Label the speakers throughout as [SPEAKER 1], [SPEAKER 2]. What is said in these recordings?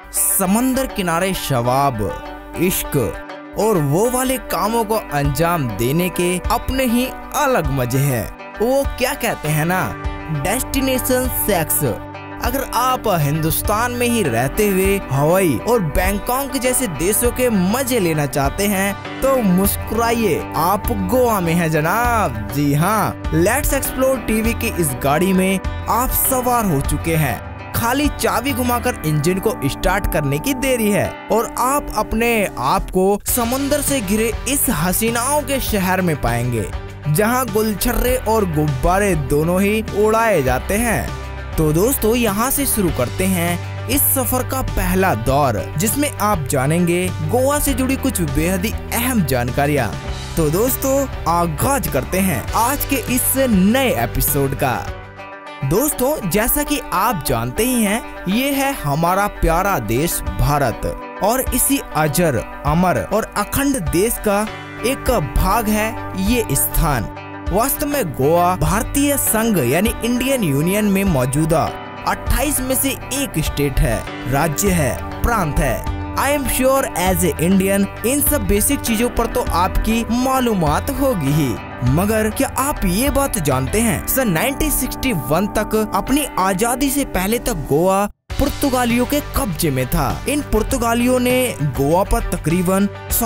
[SPEAKER 1] समंदर किनारे शबाब, इश्क और वो वाले कामों को अंजाम देने के अपने ही अलग मजे हैं। वो क्या कहते हैं ना, डेस्टिनेशन सेक्स। अगर आप हिंदुस्तान में ही रहते हुए हवाई और बैंकॉक जैसे देशों के मजे लेना चाहते हैं तो मुस्कुराइए, आप गोवा में हैं जनाब। जी हाँ, लेट्स एक्सप्लोर टीवी की इस गाड़ी में आप सवार हो चुके हैं। खाली चाबी घुमाकर इंजन को स्टार्ट करने की देरी है और आप अपने आप को समुंदर से घिरे इस हसीनाओं के शहर में पाएंगे, जहां गुलछर्रे और गुब्बारे दोनों ही उड़ाए जाते हैं। तो दोस्तों, यहाँ से शुरू करते हैं इस सफर का पहला दौर, जिसमें आप जानेंगे गोवा से जुड़ी कुछ बेहद ही अहम जानकारियाँ। तो दोस्तों, आगाज करते हैं आज के इस नए एपिसोड का। दोस्तों, जैसा कि आप जानते ही हैं, ये है हमारा प्यारा देश भारत और इसी अजर, अमर और अखंड देश का एक भाग है ये स्थान। वास्तव में गोवा भारतीय संघ यानी इंडियन यूनियन में मौजूदा 28 में से एक स्टेट है, राज्य है, प्रांत है। I am sure as a Indian इन सब बेसिक चीजों पर तो आपकी मालूमात होगी ही, मगर क्या आप ये बात जानते हैं, सन 1961 तक अपनी आजादी से पहले तक गोवा पुर्तगालियों के कब्जे में था। इन पुर्तगालियों ने गोवा पर तकरीबन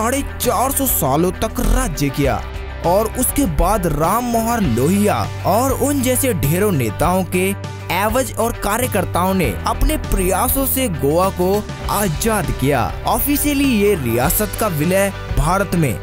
[SPEAKER 1] 450 सालों तक राज्य किया और उसके बाद राम मनोहर लोहिया और उन जैसे ढेरों नेताओं के एवज और कार्यकर्ताओं ने अपने प्रयासों से गोवा को आजाद किया। ऑफिशियली ये रियासत का विलय भारत में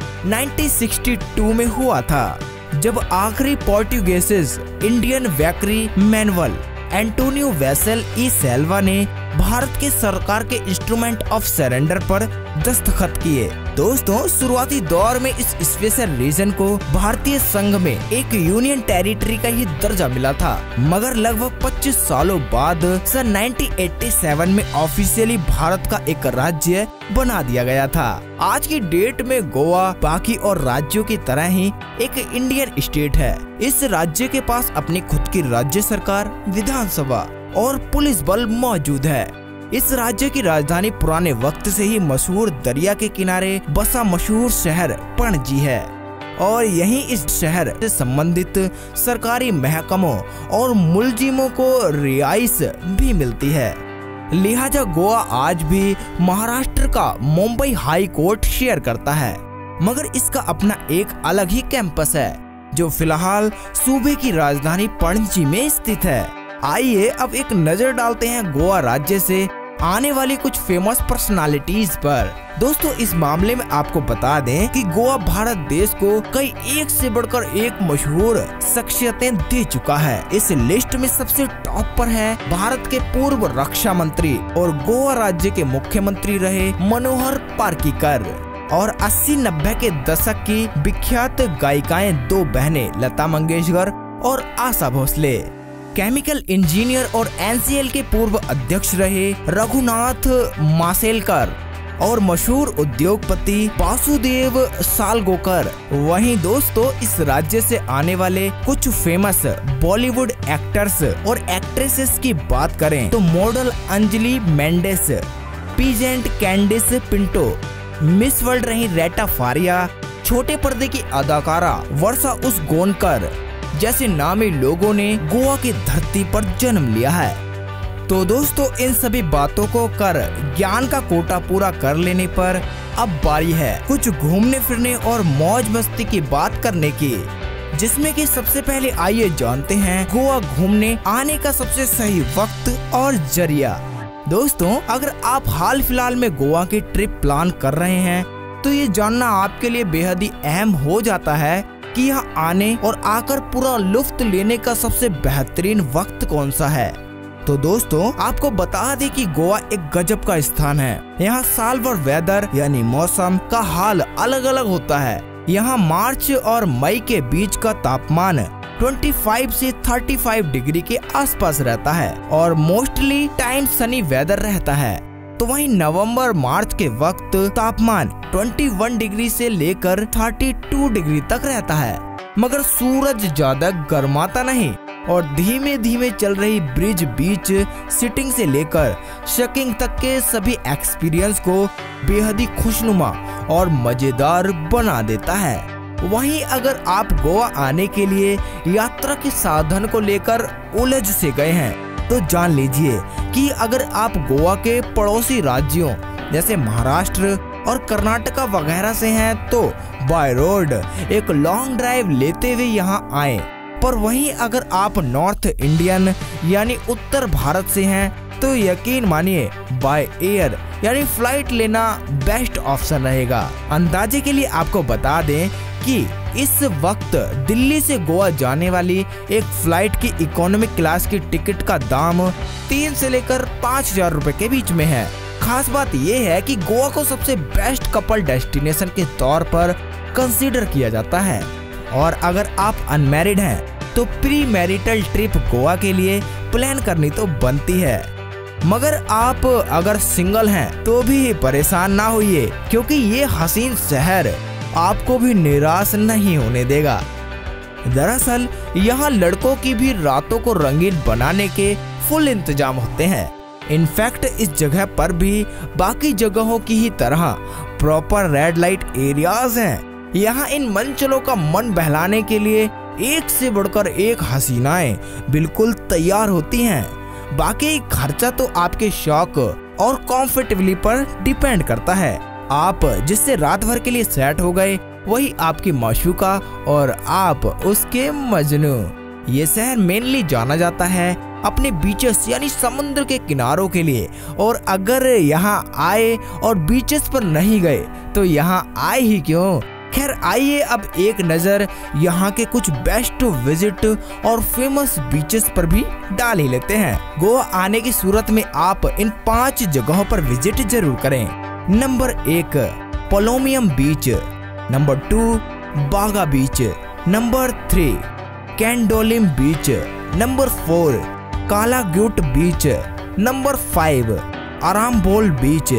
[SPEAKER 1] 1962 में हुआ था, जब आखिरी पोर्टुगेसिस इंडियन व्याकरी मैनुअल एंटोनियो वेसल ई सेल्वा ने भारत के सरकार के इंस्ट्रूमेंट ऑफ सरेंडर पर दस्तखत किए। दोस्तों, शुरुआती दौर में इस स्पेशल रीजन को भारतीय संघ में एक यूनियन टेरिटरी का ही दर्जा मिला था, मगर लगभग 25 सालों बाद सन 1987 में ऑफिशियली भारत का एक राज्य बना दिया गया था। आज की डेट में गोवा बाकी और राज्यों की तरह ही एक इंडियन स्टेट है। इस राज्य के पास अपनी खुद की राज्य सरकार, विधानसभा और पुलिस बल मौजूद है। इस राज्य की राजधानी पुराने वक्त से ही मशहूर दरिया के किनारे बसा मशहूर शहर पणजी है और यहीं इस शहर से संबंधित सरकारी महकमों और मुलजिमों को रिहाइश भी मिलती है। लिहाजा गोवा आज भी महाराष्ट्र का मुंबई हाई कोर्ट शेयर करता है, मगर इसका अपना एक अलग ही कैंपस है जो फिलहाल सूबे की राजधानी पणजी में स्थित है। आइए अब एक नजर डालते हैं गोवा राज्य से आने वाली कुछ फेमस पर्सनालिटीज पर। दोस्तों, इस मामले में आपको बता दें कि गोवा भारत देश को कई एक से बढ़कर एक मशहूर शख्सियतें दे चुका है। इस लिस्ट में सबसे टॉप पर है भारत के पूर्व रक्षा मंत्री और गोवा राज्य के मुख्यमंत्री रहे मनोहर पार्रिकर और 80-90 के दशक की विख्यात गायिकाएं दो बहनें लता मंगेशकर और आशा भोसले। केमिकल इंजीनियर और एनसीएल के पूर्व अध्यक्ष रहे रघुनाथ माशेलकर और मशहूर उद्योगपति वासुदेव सालगोकर। वहीं दोस्तों, इस राज्य से आने वाले कुछ फेमस बॉलीवुड एक्टर्स और एक्ट्रेसेस की बात करें तो model Anjali Mendes, pageant Candice Pinto, Miss World रही रेटा फारिया, छोटे पर्दे की अदाकारा वर्षा उसगोनकर जैसे नामी लोगों ने गोवा की धरती पर जन्म लिया है। तो दोस्तों, इन सभी बातों को कर ज्ञान का कोटा पूरा कर लेने पर अब बारी है कुछ घूमने फिरने और मौज मस्ती की बात करने की, जिसमें कि सबसे पहले आइए जानते हैं गोवा घूमने आने का सबसे सही वक्त और जरिया। दोस्तों, अगर आप हाल फिलहाल में गोवा की ट्रिप प्लान कर रहे हैं तो ये जानना आपके लिए बेहद ही अहम हो जाता है कि यहाँ आने और आकर पूरा लुत्फ लेने का सबसे बेहतरीन वक्त कौन सा है। तो दोस्तों, आपको बता दें कि गोवा एक गजब का स्थान है। यहाँ साल भर वेदर यानी मौसम का हाल अलग अलग होता है। यहाँ मार्च और मई के बीच का तापमान 25 से 35 डिग्री के आसपास रहता है और मोस्टली टाइम सनी वेदर रहता है। तो वहीं नवंबर मार्च के वक्त तापमान 21 डिग्री से लेकर 32 डिग्री तक रहता है, मगर सूरज ज्यादा गर्माता नहीं और धीमे धीमे चल रही ब्रिज बीच सिटिंग से लेकर शकिंग तक के सभी एक्सपीरियंस को बेहद ही खुशनुमा और मजेदार बना देता है। वहीं अगर आप गोवा आने के लिए यात्रा के साधन को लेकर उलझ से गए हैं तो जान लीजिए कि अगर आप गोवा के पड़ोसी राज्यों जैसे महाराष्ट्र और कर्नाटका वगैरह से हैं तो बाय रोड एक लॉन्ग ड्राइव लेते हुए यहाँ आए। पर वहीं अगर आप नॉर्थ इंडियन यानी उत्तर भारत से हैं तो यकीन मानिए बाय एयर यानी फ्लाइट लेना बेस्ट ऑप्शन रहेगा। अंदाजे के लिए आपको बता दें कि इस वक्त दिल्ली से गोवा जाने वाली एक फ्लाइट की इकोनॉमिक क्लास की टिकट का दाम 3 से लेकर 5,000 रुपए के बीच में है। खास बात यह है कि गोवा को सबसे बेस्ट कपल डेस्टिनेशन के तौर पर कंसीडर किया जाता है और अगर आप अनमैरिड हैं तो प्री मैरिटल ट्रिप गोवा के लिए प्लान करनी तो बनती है। मगर आप अगर सिंगल हैं तो भी परेशान ना होइए क्योंकि ये हसीन शहर आपको भी निराश नहीं होने देगा। दरअसल यहाँ लड़कों की भी रातों को रंगीन बनाने के फुल इंतजाम होते हैं। इनफैक्ट इस जगह पर भी बाकी जगहों की ही तरह प्रॉपर रेड लाइट एरियाज हैं। यहाँ इन मंचलों का मन बहलाने के लिए एक से बढ़कर एक हसीनाएं बिल्कुल तैयार होती हैं। बाकी खर्चा तो आपके शौक और कंफर्टेबली पर डिपेंड करता है। आप जिससे रात भर के लिए सेट हो गए वही आपकी माशूका और आप उसके मजनू। ये शहर मेनली जाना जाता है अपने बीचेस यानी समुद्र के किनारों के लिए और अगर यहाँ आए और बीचेस पर नहीं गए तो यहाँ आए ही क्यों। खैर आइए अब एक नजर यहाँ के कुछ बेस्ट विजिट और फेमस बीचेस पर भी डाल ही लेते हैं। गोवा आने की सूरत में आप इन 5 जगहों पर विजिट जरूर करें। नंबर 1 पोलोमियम बीच, number 2 Baga beach, number 3 Candolim beach, number 4 Calangute beach, number 5 Arambol beach.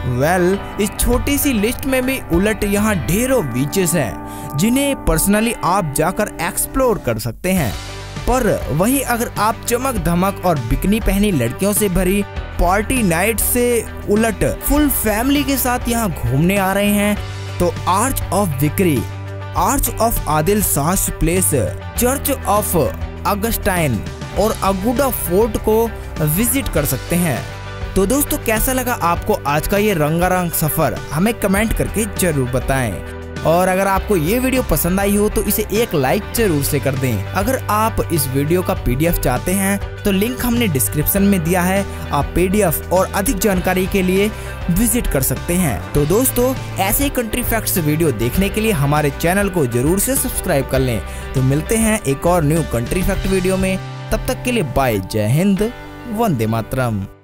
[SPEAKER 1] इस छोटी सी लिस्ट में भी उलट यहाँ ढेरों बीचेस हैं जिन्हें पर्सनली आप जाकर एक्सप्लोर कर सकते हैं। पर वहीं अगर आप चमक धमक और बिकनी पहनी लड़कियों से भरी पार्टी नाइट से उलट फुल फैमिली के साथ यहाँ घूमने आ रहे हैं तो आर्च ऑफ विक्री, arch of Adil Shah palace, church of Augustine और अगुडा फोर्ट को विजिट कर सकते हैं। तो दोस्तों कैसा लगा आपको आज का ये रंगारंग सफर, हमें कमेंट करके जरूर बताएं। और अगर आपको ये वीडियो पसंद आई हो तो इसे एक लाइक जरूर से कर दें। अगर आप इस वीडियो का PDF चाहते हैं तो लिंक हमने डिस्क्रिप्शन में दिया है, आप PDF और अधिक जानकारी के लिए विजिट कर सकते हैं। तो दोस्तों ऐसे कंट्री फैक्ट्स वीडियो देखने के लिए हमारे चैनल को जरूर से सब्सक्राइब कर लें। तो मिलते हैं एक और न्यू कंट्री फैक्ट वीडियो में, तब तक के लिए बाय, जय हिंद, वंदे मातरम।